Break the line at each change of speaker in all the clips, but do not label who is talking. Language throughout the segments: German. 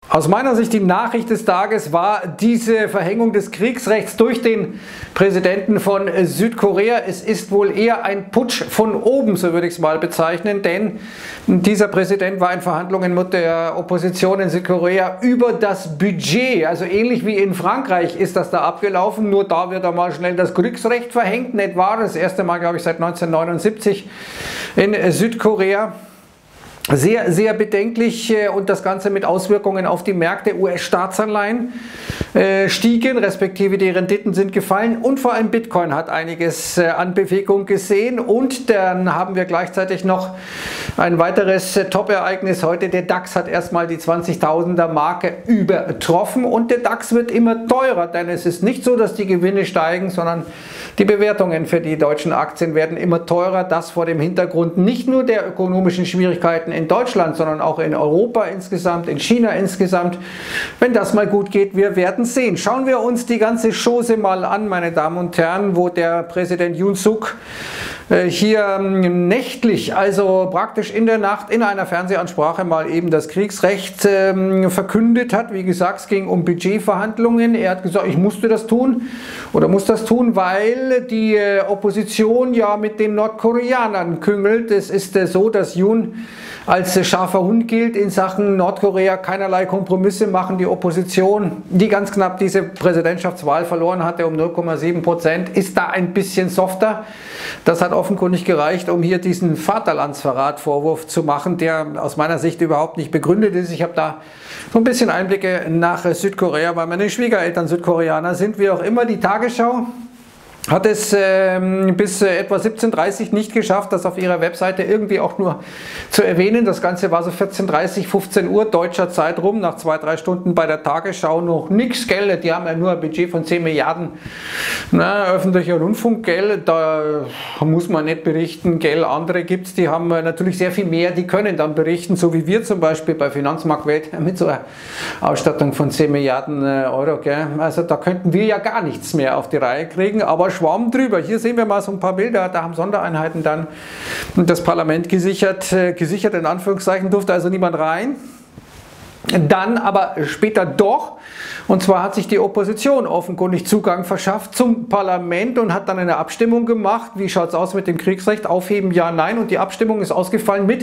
Aus meiner Sicht die Nachricht des Tages war diese Verhängung des Kriegsrechts durch den Präsidenten von Südkorea. Es ist wohl eher ein Putsch von oben, so würde ich es mal bezeichnen, denn dieser Präsident war in Verhandlungen mit der Opposition in Südkorea über das Budget. Also ähnlich wie in Frankreich ist das da abgelaufen, nur da wird einmal schnell das Kriegsrecht verhängt. Nicht wahr? Das erste Mal, glaube ich, seit 1979 in Südkorea. Sehr, sehr bedenklich und das Ganze mit Auswirkungen auf die Märkte. US-Staatsanleihen stiegen, respektive die Renditen sind gefallen und vor allem Bitcoin hat einiges an Bewegung gesehen. Und dann haben wir gleichzeitig noch ein weiteres Top-Ereignis heute. Der DAX hat erstmal die 20.000er Marke übertroffen und der DAX wird immer teurer, denn es ist nicht so, dass die Gewinne steigen, sondern die Bewertungen für die deutschen Aktien werden immer teurer. Das vor dem Hintergrund nicht nur der ökonomischen Schwierigkeiten in Deutschland, sondern auch in Europa insgesamt, in China insgesamt. Wenn das mal gut geht, wir werden sehen. Schauen wir uns die ganze Chose mal an, meine Damen und Herren, wo der Präsident Yoon Suk hier nächtlich, also praktisch in der Nacht in einer Fernsehansprache mal eben das Kriegsrecht verkündet hat. Wie gesagt, es ging um Budgetverhandlungen. Er hat gesagt, ich musste das tun oder muss das tun, weil die Opposition ja mit den Nordkoreanern küngelt. Es ist so, dass Yoon als scharfer Hund gilt in Sachen Nordkorea, keinerlei Kompromisse machen. Die Opposition, die ganz knapp diese Präsidentschaftswahl verloren hatte um 0,7%, ist da ein bisschen softer. Das hat offenkundig gereicht, um hier diesen Vaterlandsverrat-Vorwurf zu machen, der aus meiner Sicht überhaupt nicht begründet ist. Ich habe da so ein bisschen Einblicke nach Südkorea, weil meine Schwiegereltern Südkoreaner sind, wie auch immer. Die Tagesschau hat es bis etwa 17:30 Uhr nicht geschafft, das auf ihrer Webseite irgendwie auch nur zu erwähnen. Das Ganze war so 14:30, 15 Uhr deutscher Zeit rum, nach 2-3 Stunden bei der Tagesschau noch nichts, gell? Die haben ja nur ein Budget von 10 Milliarden öffentlicher Rundfunk, gell? Da muss man nicht berichten, gell? Andere gibt es, die haben natürlich sehr viel mehr, die können dann berichten, so wie wir zum Beispiel bei Finanzmarktwelt mit so einer Ausstattung von 10 Milliarden Euro, gell? Also da könnten wir ja gar nichts mehr auf die Reihe kriegen, aber Schwamm drüber. Hier sehen wir mal so ein paar Bilder, da haben Sondereinheiten dann das Parlament gesichert in Anführungszeichen, durfte also niemand rein. Dann aber später doch, und zwar hat sich die Opposition offenkundig Zugang verschafft zum Parlament und hat dann eine Abstimmung gemacht, wie schaut es aus mit dem Kriegsrecht, aufheben, ja, nein, und die Abstimmung ist ausgefallen mit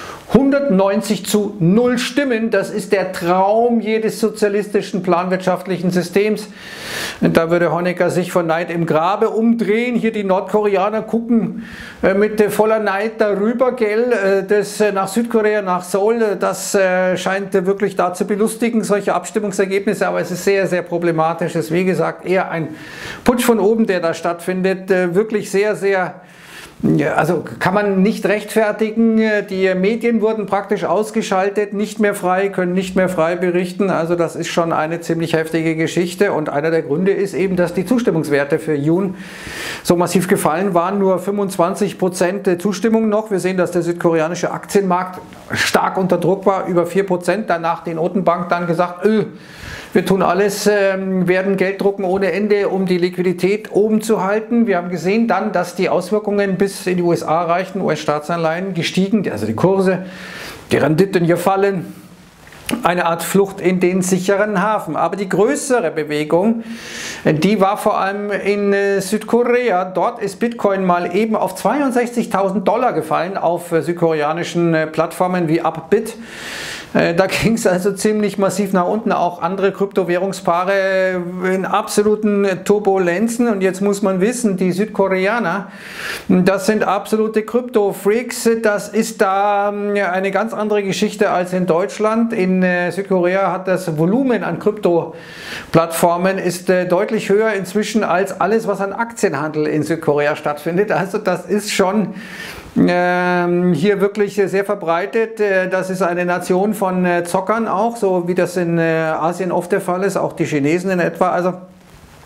190:0 Stimmen. Das ist der Traum jedes sozialistischen planwirtschaftlichen Systems. Da würde Honecker sich vor Neid im Grabe umdrehen. Hier die Nordkoreaner gucken mit voller Neid darüber, gell, das nach Südkorea, nach Seoul. Das scheint wirklich da zu belustigen, solche Abstimmungsergebnisse, aber es ist sehr, sehr problematisch. Es ist wie gesagt eher ein Putsch von oben, der da stattfindet. Wirklich sehr, sehr... Ja, also kann man nicht rechtfertigen, die Medien wurden praktisch ausgeschaltet, nicht mehr frei, können nicht mehr frei berichten, also das ist schon eine ziemlich heftige Geschichte und einer der Gründe ist eben, dass die Zustimmungswerte für Yoon so massiv gefallen waren, nur 25% Zustimmung noch. Wir sehen, dass der südkoreanische Aktienmarkt stark unter Druck war, über 4%, danach die Notenbank dann gesagt, wir tun alles, werden Geld drucken ohne Ende, um die Liquidität oben zu halten. Wir haben gesehen dann, dass die Auswirkungen bis in die USA reichten, US-Staatsanleihen gestiegen, also die Kurse, die Renditen hier fallen. Eine Art Flucht in den sicheren Hafen. Aber die größere Bewegung, die war vor allem in Südkorea. Dort ist Bitcoin mal eben auf 62.000 Dollar gefallen auf südkoreanischen Plattformen wie Upbit. Da ging es also ziemlich massiv nach unten, auch andere Kryptowährungspaare in absoluten Turbulenzen. Und jetzt muss man wissen, die Südkoreaner, das sind absolute Krypto-Freaks. Das ist da eine ganz andere Geschichte als in Deutschland. In Südkorea hat das Volumen an Krypto-Plattformen ist deutlich höher inzwischen als alles, was an Aktienhandel in Südkorea stattfindet. Also das ist schon hier wirklich sehr verbreitet. Das ist eine Nation von Zockern auch, so wie das in Asien oft der Fall ist, auch die Chinesen in etwa. Also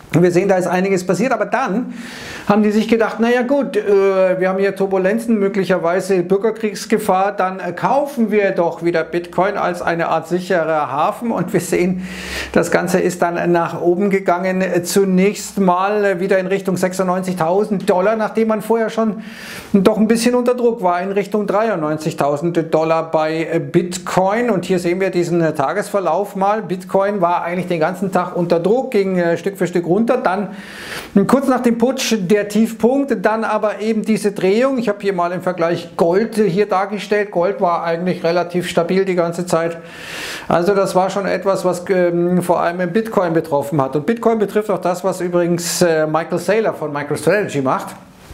Wir sehen, da ist einiges passiert, aber dann haben die sich gedacht, naja gut, wir haben hier Turbulenzen, möglicherweise Bürgerkriegsgefahr, dann kaufen wir doch wieder Bitcoin als eine Art sicherer Hafen und wir sehen, das Ganze ist dann nach oben gegangen, zunächst mal wieder in Richtung 96.000 $, nachdem man vorher schon doch ein bisschen unter Druck war, in Richtung 93.000 $ bei Bitcoin und hier sehen wir diesen Tagesverlauf mal. Bitcoin war eigentlich den ganzen Tag unter Druck, ging Stück für Stück runter. Dann kurz nach dem Putsch der Tiefpunkt, dann aber eben diese Drehung. Ich habe hier mal im Vergleich Gold hier dargestellt. Gold war eigentlich relativ stabil die ganze Zeit. Also das war schon etwas, was vor allem Bitcoin betroffen hat. Und Bitcoin betrifft auch das, was übrigens Michael Saylor von MicroStrategy macht,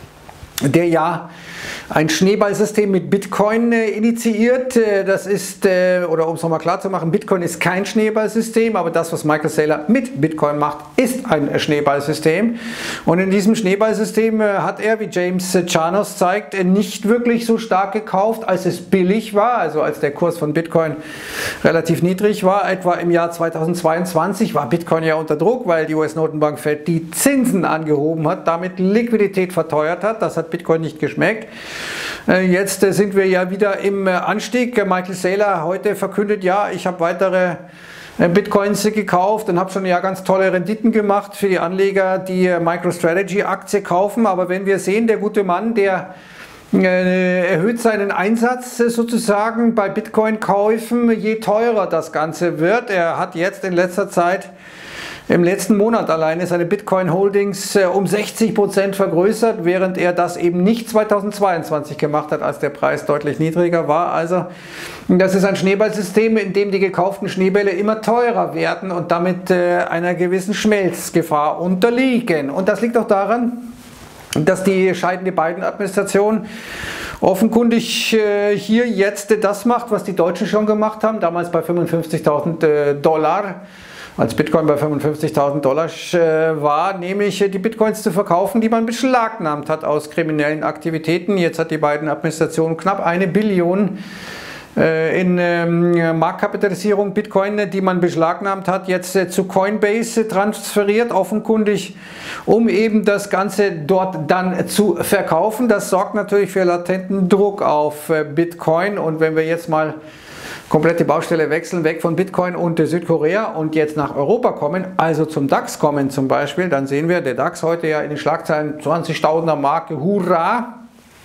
der ja ein Schneeballsystem mit Bitcoin initiiert. Das ist, oder um es nochmal klar zu machen, Bitcoin ist kein Schneeballsystem, aber das, was Michael Saylor mit Bitcoin macht, ist ein Schneeballsystem. Und in diesem Schneeballsystem hat er, wie James Chanos zeigt, nicht wirklich so stark gekauft, als es billig war, also als der Kurs von Bitcoin relativ niedrig war. Etwa im Jahr 2022 war Bitcoin ja unter Druck, weil die US-Notenbank Fed die Zinsen angehoben hat, damit Liquidität verteuert hat. Das hat Bitcoin nicht geschmeckt. Jetzt sind wir ja wieder im Anstieg. Michael Saylor heute verkündet, ja, ich habe weitere Bitcoins gekauft und habe schon ja ganz tolle Renditen gemacht für die Anleger, die MicroStrategy-Aktie kaufen. Aber wenn wir sehen, der gute Mann, der erhöht seinen Einsatz sozusagen bei Bitcoin-Käufen, je teurer das Ganze wird. Er hat jetzt in letzter Zeit im letzten Monat alleine seine Bitcoin-Holdings um 60% vergrößert, während er das eben nicht 2022 gemacht hat, als der Preis deutlich niedriger war. Also das ist ein Schneeballsystem, in dem die gekauften Schneebälle immer teurer werden und damit einer gewissen Schmelzgefahr unterliegen. Und das liegt auch daran, dass die scheidende Biden-Administration offenkundig hier jetzt das macht, was die Deutschen schon gemacht haben, damals bei 55.000 $. Als Bitcoin bei 55.000 $ war, nämlich die Bitcoins zu verkaufen, die man beschlagnahmt hat aus kriminellen Aktivitäten. Jetzt hat die Biden-Administration knapp 1 Billion in Marktkapitalisierung Bitcoin, die man beschlagnahmt hat, jetzt zu Coinbase transferiert, offenkundig, um eben das Ganze dort dann zu verkaufen. Das sorgt natürlich für latenten Druck auf Bitcoin und wenn wir jetzt mal komplett die Baustelle wechseln, weg von Bitcoin und Südkorea und jetzt nach Europa kommen, also zum DAX kommen zum Beispiel, dann sehen wir, der DAX heute ja in den Schlagzeilen 20.000er Marke, hurra,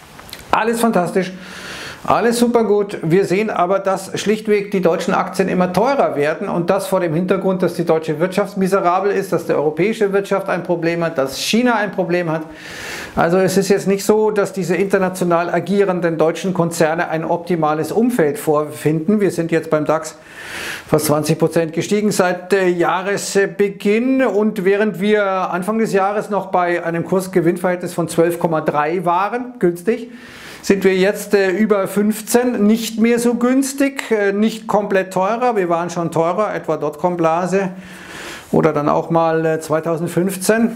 alles fantastisch. Alles super gut. Wir sehen aber, dass schlichtweg die deutschen Aktien immer teurer werden und das vor dem Hintergrund, dass die deutsche Wirtschaft miserabel ist, dass die europäische Wirtschaft ein Problem hat, dass China ein Problem hat. Also es ist jetzt nicht so, dass diese international agierenden deutschen Konzerne ein optimales Umfeld vorfinden. Wir sind jetzt beim DAX fast 20% gestiegen seit Jahresbeginn und während wir Anfang des Jahres noch bei einem Kursgewinnverhältnis von 12,3 waren, günstig, sind wir jetzt über 15, nicht mehr so günstig, nicht komplett teurer, wir waren schon teurer, etwa Dotcom-Blase oder dann auch mal 2015.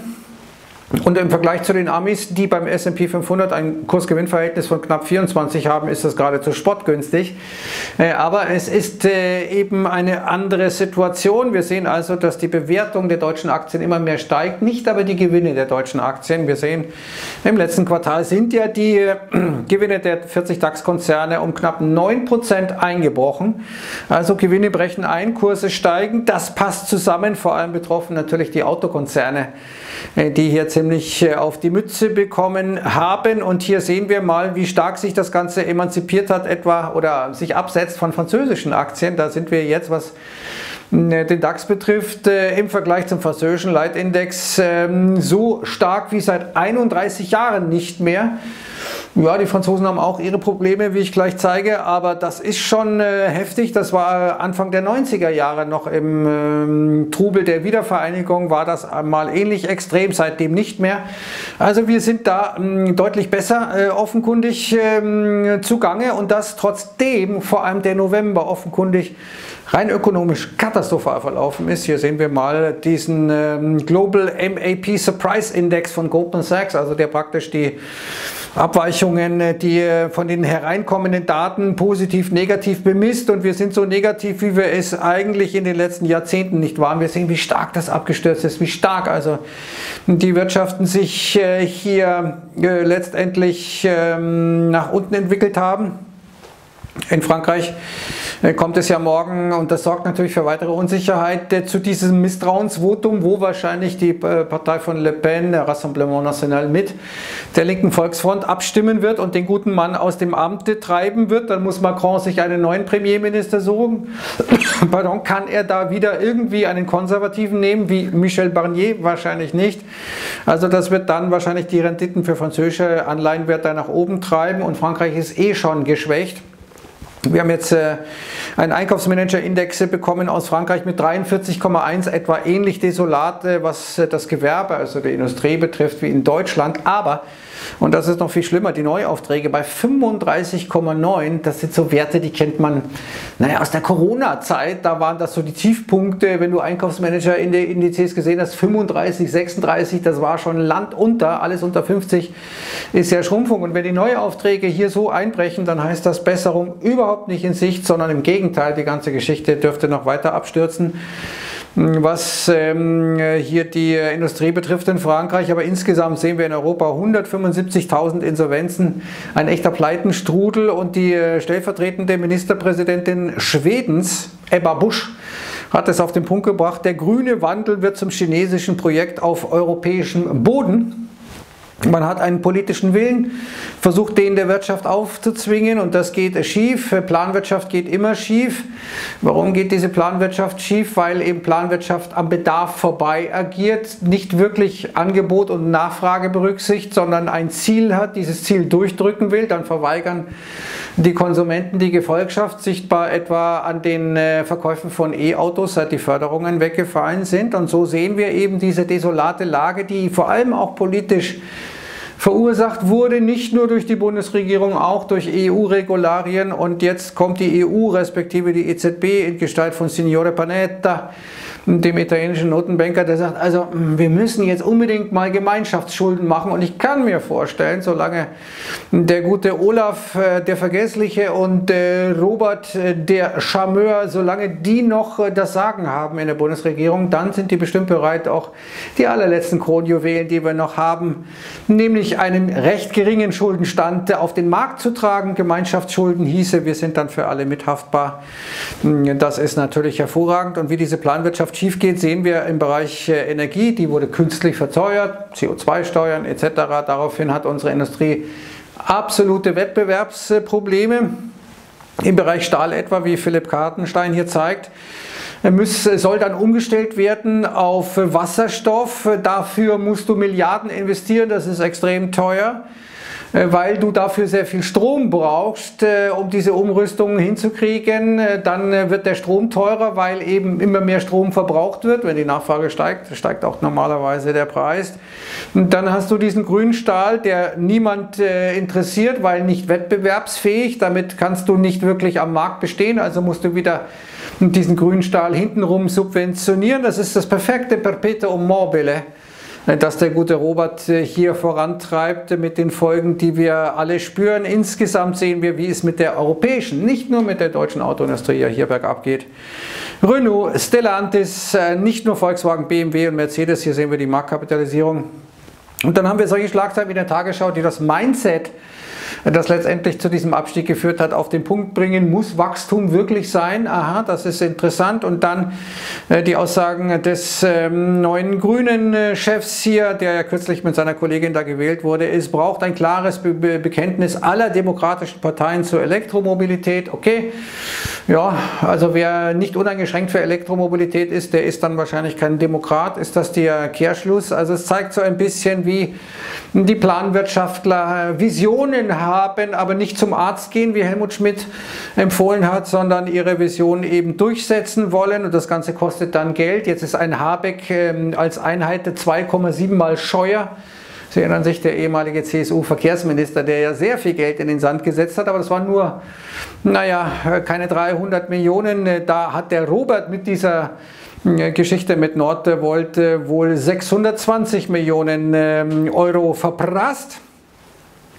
Und im Vergleich zu den Amis, die beim S&P 500 ein Kursgewinnverhältnis von knapp 24 haben, ist das geradezu spottgünstig. Aber es ist eben eine andere Situation. Wir sehen also, dass die Bewertung der deutschen Aktien immer mehr steigt, nicht aber die Gewinne der deutschen Aktien. Wir sehen, im letzten Quartal sind ja die Gewinne der 40 DAX-Konzerne um knapp 9% eingebrochen. Also Gewinne brechen ein, Kurse steigen. Das passt zusammen, vor allem betroffen natürlich die Autokonzerne, die hier ziemlich auf die Mütze bekommen haben. Und hier sehen wir mal, wie stark sich das Ganze emanzipiert hat, etwa oder sich absetzt von französischen Aktien. Da sind wir jetzt, was den DAX betrifft, im Vergleich zum französischen Leitindex so stark wie seit 31 Jahren nicht mehr. Ja, die Franzosen haben auch ihre Probleme, wie ich gleich zeige, aber das ist schon heftig. Das war Anfang der 90er Jahre noch im Trubel der Wiedervereinigung, war das mal ähnlich extrem, seitdem nicht mehr. Also wir sind da deutlich besser offenkundig zugange und das trotzdem vor allem der November offenkundig rein ökonomisch katastrophal verlaufen ist. Hier sehen wir mal diesen Global MAP Surprise Index von Goldman Sachs, also der praktisch die Abweichungen, die von den hereinkommenden Daten positiv, negativ bemisst, und wir sind so negativ, wie wir es eigentlich in den letzten Jahrzehnten nicht waren. Wir sehen, wie stark das abgestürzt ist, wie stark also die Wirtschaften sich hier letztendlich nach unten entwickelt haben. In Frankreich kommt es ja morgen, und das sorgt natürlich für weitere Unsicherheit, zu diesem Misstrauensvotum, wo wahrscheinlich die Partei von Le Pen, der Rassemblement National, mit der linken Volksfront abstimmen wird und den guten Mann aus dem Amt treiben wird. Dann muss Macron sich einen neuen Premierminister suchen. Pardon, kann er da wieder irgendwie einen Konservativen nehmen, wie Michel Barnier? Wahrscheinlich nicht. Also das wird dann wahrscheinlich die Renditen für französische Anleihenwerte nach oben treiben, und Frankreich ist eh schon geschwächt. Wir haben jetzt einen Einkaufsmanager-Index bekommen aus Frankreich mit 43,1, etwa ähnlich desolat, was das Gewerbe, also die Industrie betrifft, wie in Deutschland. Aber, und das ist noch viel schlimmer, die Neuaufträge bei 35,9, das sind so Werte, die kennt man aus der Corona-Zeit. Da waren das so die Tiefpunkte, wenn du Einkaufsmanager in den Indizes gesehen hast, 35, 36, das war schon Land unter, alles unter 50 ist ja Schrumpfung. Und wenn die Neuaufträge hier so einbrechen, dann heißt das Besserung überhaupt nicht in Sicht, sondern im Gegenteil, die ganze Geschichte dürfte noch weiter abstürzen, was hier die Industrie betrifft in Frankreich. Aber insgesamt sehen wir in Europa 175.000 Insolvenzen, ein echter Pleitenstrudel, und die stellvertretende Ministerpräsidentin Schwedens, Ebba Busch, hat es auf den Punkt gebracht: Der grüne Wandel wird zum chinesischen Projekt auf europäischem Boden. Man hat einen politischen Willen, versucht den der Wirtschaft aufzuzwingen, und das geht schief. Planwirtschaft geht immer schief. Warum geht diese Planwirtschaft schief? Weil eben Planwirtschaft am Bedarf vorbei agiert, nicht wirklich Angebot und Nachfrage berücksichtigt, sondern ein Ziel hat, dieses Ziel durchdrücken will. Dann verweigern die Konsumenten die Gefolgschaft, sichtbar etwa an den Verkäufen von E-Autos, seit die Förderungen weggefallen sind. Und so sehen wir eben diese desolate Lage, die vor allem auch politisch verursacht wurde, nicht nur durch die Bundesregierung, auch durch EU-Regularien. Und jetzt kommt die EU, respektive die EZB in Gestalt von Signore Panetta, dem italienischen Notenbanker, der sagt, also wir müssen jetzt unbedingt mal Gemeinschaftsschulden machen. Und ich kann mir vorstellen, solange der gute Olaf, der Vergessliche, und Robert, der Charmeur, solange die noch das Sagen haben in der Bundesregierung, dann sind die bestimmt bereit, auch die allerletzten Kronjuwelen, die wir noch haben, nämlich einen recht geringen Schuldenstand auf den Markt zu tragen. Gemeinschaftsschulden hieße, wir sind dann für alle mithaftbar. Das ist natürlich hervorragend. Und wie diese Planwirtschaft schief geht, sehen wir im Bereich Energie. Die wurde künstlich verteuert, CO2-Steuern etc. Daraufhin hat unsere Industrie absolute Wettbewerbsprobleme. Im Bereich Stahl etwa, wie Philipp Kartenstein hier zeigt, soll dann umgestellt werden auf Wasserstoff. Dafür musst du Milliarden investieren, das ist extrem teuer, weil du dafür sehr viel Strom brauchst, um diese Umrüstung hinzukriegen. Dann wird der Strom teurer, weil eben immer mehr Strom verbraucht wird. Wenn die Nachfrage steigt, steigt auch normalerweise der Preis. Und dann hast du diesen grünen Stahl, der niemand interessiert, weil nicht wettbewerbsfähig. Damit kannst du nicht wirklich am Markt bestehen, also musst du wieder diesen grünen Stahl hintenrum subventionieren. Das ist das perfekte Perpetuum mobile, das der gute Robert hier vorantreibt, mit den Folgen, die wir alle spüren. Insgesamt sehen wir, wie es mit der europäischen, nicht nur mit der deutschen Autoindustrie ja hier bergab geht. Renault, Stellantis, nicht nur Volkswagen, BMW und Mercedes, hier sehen wir die Marktkapitalisierung. Und dann haben wir solche Schlagzeilen wie in der Tagesschau, die das Mindset, das letztendlich zu diesem Abstieg geführt hat, auf den Punkt bringen. Muss Wachstum wirklich sein? Aha, das ist interessant. Und dann die Aussagen des neuen grünen Chefs hier, der ja kürzlich mit seiner Kollegin da gewählt wurde. Es braucht ein klares Bekenntnis aller demokratischen Parteien zur Elektromobilität. Okay, ja, also wer nicht uneingeschränkt für Elektromobilität ist, der ist dann wahrscheinlich kein Demokrat. Ist das der Kehrschluss? Also es zeigt so ein bisschen, wie die Planwirtschaftler Visionen haben, aber nicht zum Arzt gehen, wie Helmut Schmidt empfohlen hat, sondern ihre Vision eben durchsetzen wollen, und das Ganze kostet dann Geld. Jetzt ist ein Habeck als Einheit 2,7 Mal Scheuer. Sie erinnern sich, der ehemalige CSU-Verkehrsminister, der ja sehr viel Geld in den Sand gesetzt hat, aber das waren nur, naja, keine 300 Millionen. Da hat der Robert mit dieser Geschichte mit Nordvolt wohl 620 Millionen Euro verprasst.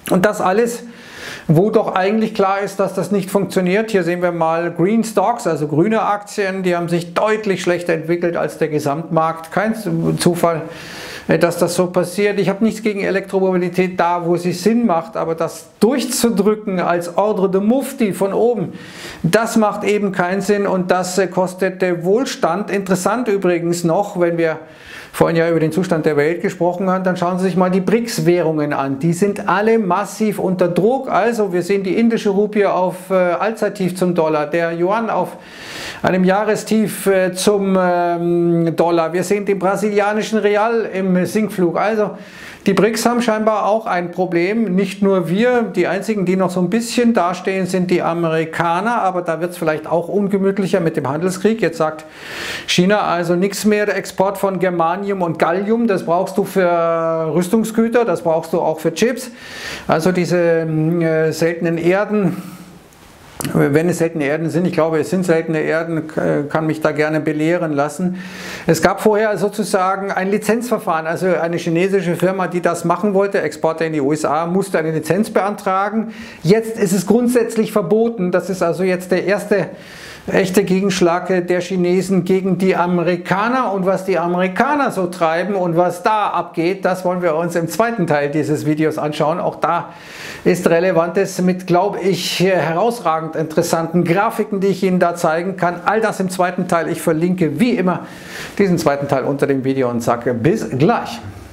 Und das alles, wo doch eigentlich klar ist, dass das nicht funktioniert. Hier sehen wir mal Green Stocks, also grüne Aktien, die haben sich deutlich schlechter entwickelt als der Gesamtmarkt. Kein Zufall, dass das so passiert. Ich habe nichts gegen Elektromobilität da, wo sie Sinn macht, aber das durchzudrücken als Ordre de Mufti von oben, das macht eben keinen Sinn und das kostet Wohlstand. Interessant übrigens noch, wenn wir vorhin ja über den Zustand der Welt gesprochen haben, dann schauen Sie sich mal die BRICS-Währungen an. Die sind alle massiv unter Druck. Also wir sehen die indische Rupie auf Allzeittief zum Dollar, der Yuan auf einem Jahrestief zum Dollar. Wir sehen den brasilianischen Real im Sinkflug. Also die BRICS haben scheinbar auch ein Problem. Nicht nur wir, die einzigen, die noch so ein bisschen dastehen, sind die Amerikaner, aber da wird es vielleicht auch ungemütlicher mit dem Handelskrieg. Jetzt sagt China also nichts mehr, der Export von Germanium und Gallium, das brauchst du für Rüstungsgüter, das brauchst du auch für Chips. Also diese seltenen Erden. Wenn es seltene Erden sind, ich glaube, es sind seltene Erden, kann mich da gerne belehren lassen. Es gab vorher sozusagen ein Lizenzverfahren, also eine chinesische Firma, die das machen wollte, Exporte in die USA, musste eine Lizenz beantragen. Jetzt ist es grundsätzlich verboten, das ist also jetzt der erste echte Gegenschlag der Chinesen gegen die Amerikaner, und was die Amerikaner so treiben und was da abgeht, das wollen wir uns im zweiten Teil dieses Videos anschauen. Auch da ist Relevantes mit, glaube ich, herausragend interessanten Grafiken, die ich Ihnen da zeigen kann. All das im zweiten Teil. Ich verlinke wie immer diesen zweiten Teil unter dem Video und sage bis gleich.